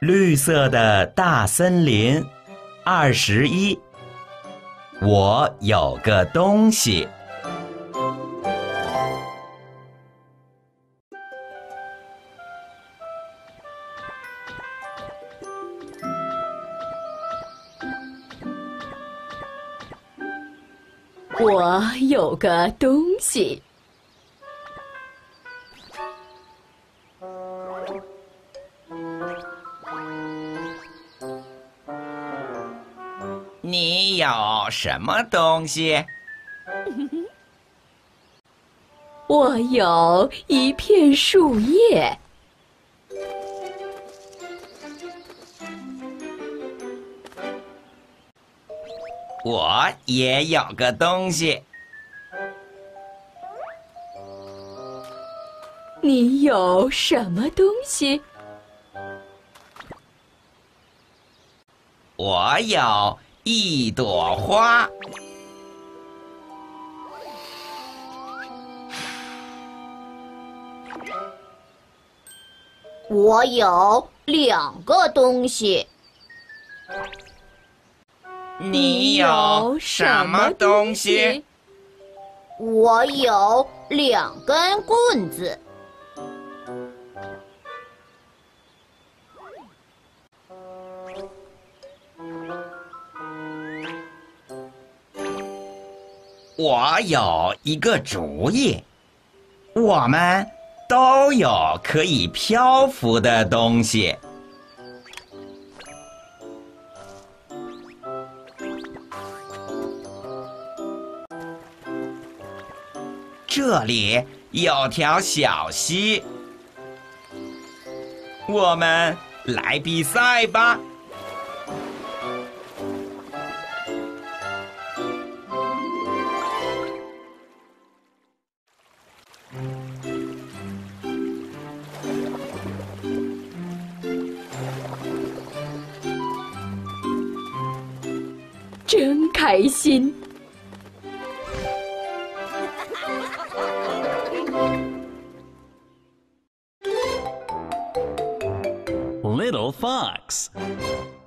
绿色的大森林21，我有个东西。 我有个东西。 你有什么东西？ 我有一片树叶。 我也有个东西。 你有什么东西？ 我有一朵花。 我有2个东西。 你有什么东西？ 我有2根棍子。 我有一个主意，我们都有可以漂浮的东西。这里有条小溪，我们来比赛吧。 真开心。 Little Fox